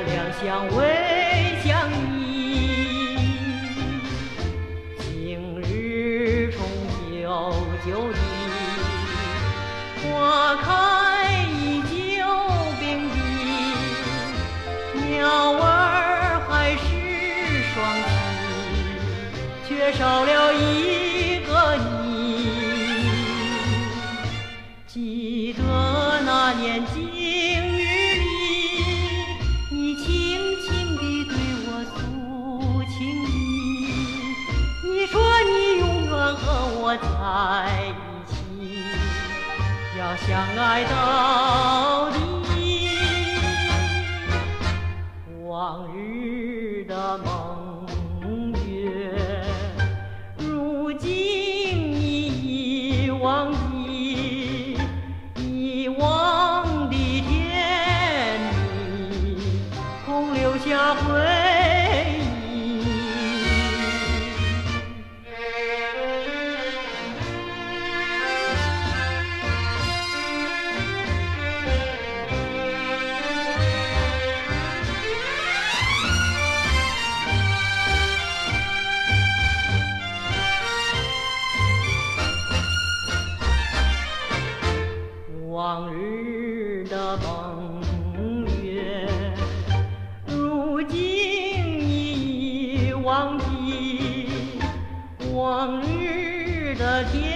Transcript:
两相偎相依。今日重九九地，花开依旧并蒂，鸟儿还是双栖，却少了一个你。记得那年今日里，你轻轻地对我诉情意。你说你永远和我在一起，要相爱到底。往日的梦月，如今你已忘记。遗忘的天地，空留下回忆。往日的梦月，如今已忘记。往日的天